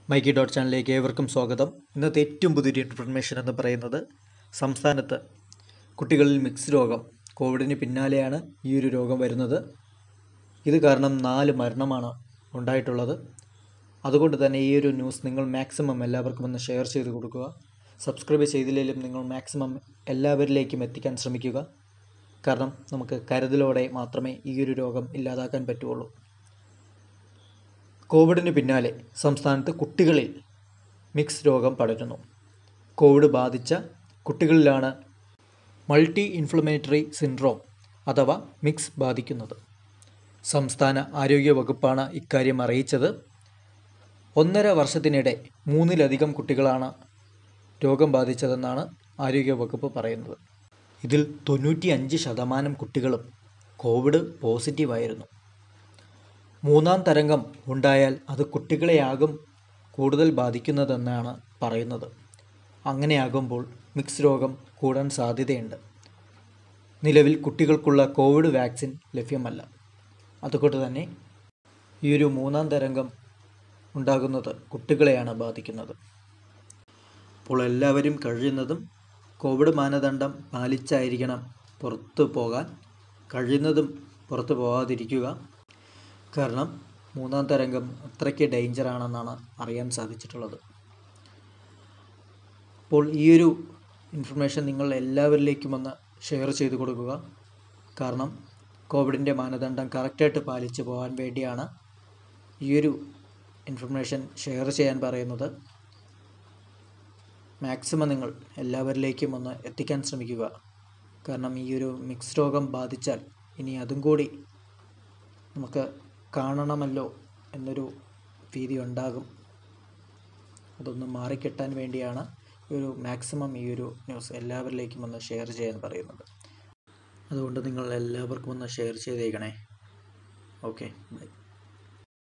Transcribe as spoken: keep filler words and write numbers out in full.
മൈക്കി dot ചാനലിലേക്ക് ഏവർക്കും സ്വാഗതം. ഇന്നത്തെ ഏറ്റവും പുതിയൊരു ഇൻഫർമേഷൻ എന്ന് പറയുന്നത് സംസ്ഥാനത്ത് കുട്ടികളിൽ മിക്സ് രോഗം, കോവിഡിന് പിന്നാലെയാണ് ഈ ഒരു രോഗം വരുന്നത്. ഇത് കാരണം നാല് മരണമാണ് ഉണ്ടായിട്ടുള്ളത്. അതുകൊണ്ട് തന്നെ ഈ ഒരു ന്യൂസ് നിങ്ങൾ മാക്സിമം എല്ലാവർക്കും ഒന്ന് ഷെയർ ചെയ്ത് കൊടുക്കുക. സബ്സ്ക്രൈബ് ചെയ്തില്ലെങ്കിലും നിങ്ങൾ മാക്സിമം എല്ലാവരിലേക്കും എത്തിക്കാൻ ശ്രമിക്കുക. കാരണം നമുക്ക് കരുതലോടെ മാത്രമേ ഈ ഒരു രോഗം ഇല്ലാതാക്കാൻ പറ്റുള്ളൂ. കോവിഡിന് പിന്നാലെ സംസ്ഥാനത്ത് കുട്ടികളിൽ മിക്സ് രോഗം പടരുന്നു. കോവിഡ് ബാധിച്ച കുട്ടികളിലാണ് മൾട്ടി ഇൻഫ്ലമേറ്ററി സിൻഡ്രോം അഥവാ മിക്സ് ബാധിക്കുന്നത്. സംസ്ഥാന ആരോഗ്യ വകുപ്പാണ് ഇക്കാര്യം അറിയിച്ചത്. ഒന്നര വർഷത്തിനിടെ മൂന്നിലധികം കുട്ടികളാണ് രോഗം ബാധിച്ചതെന്നാണ് ആരോഗ്യ വകുപ്പ് പറയുന്നത്. ഇതിൽ തൊണ്ണൂറ്റി അഞ്ച് ശതമാനം കുട്ടികളും കോവിഡ് പോസിറ്റീവായിരുന്നു. മൂന്നാം തരംഗം ഉണ്ടായാൽ അത് കുട്ടികളെയാകും കൂടുതൽ ബാധിക്കുന്നതെന്നാണ് പറയുന്നത്. അങ്ങനെയാകുമ്പോൾ മിക്സ് രോഗം കൂടാൻ സാധ്യതയുണ്ട്. നിലവിൽ കുട്ടികൾക്കുള്ള കോവിഡ് വാക്സിൻ ലഭ്യമല്ല. അതുകൊണ്ട് തന്നെ ഈ ഒരു മൂന്നാം തരംഗം ഉണ്ടാകുന്നത് കുട്ടികളെയാണ് ബാധിക്കുന്നത്. അപ്പോൾ എല്ലാവരും കഴിയുന്നതും കോവിഡ് മാനദണ്ഡം പാലിച്ചായിരിക്കണം പുറത്തു പോകാൻ. കഴിയുന്നതും പുറത്തു പോകാതിരിക്കുക. കാരണം മൂന്നാം തരംഗം അത്രയ്ക്ക് ഡേഞ്ചറാണെന്നാണ് അറിയാൻ സാധിച്ചിട്ടുള്ളത്. അപ്പോൾ ഈ ഒരു ഇൻഫർമേഷൻ നിങ്ങൾ എല്ലാവരിലേക്കും ഒന്ന് ഷെയർ ചെയ്ത് കൊടുക്കുക. കാരണം കോവിഡിൻ്റെ മാനദണ്ഡം കറക്റ്റായിട്ട് പാലിച്ച് പോകാൻ വേണ്ടിയാണ് ഈ ഒരു ഇൻഫർമേഷൻ ഷെയർ ചെയ്യാൻ പറയുന്നത്. മാക്സിമം നിങ്ങൾ എല്ലാവരിലേക്കും ഒന്ന് എത്തിക്കാൻ ശ്രമിക്കുക. കാരണം ഈ ഒരു മിക്സ് രോഗം ബാധിച്ചാൽ ഇനി അതും കൂടി നമുക്ക് കാണണമല്ലോ എന്നൊരു ഭീതി ഉണ്ടാകും. അതൊന്ന് മാറിക്കിട്ടാൻ വേണ്ടിയാണ് ഒരു മാക്സിമം ഈ ഒരു ന്യൂസ് എല്ലാവരിലേക്കും ഒന്ന് ഷെയർ ചെയ്യാൻ പറയുന്നത്. അതുകൊണ്ട് നിങ്ങൾ എല്ലാവർക്കും ഒന്ന് ഷെയർ ചെയ്തേക്കണേ. Okay, by.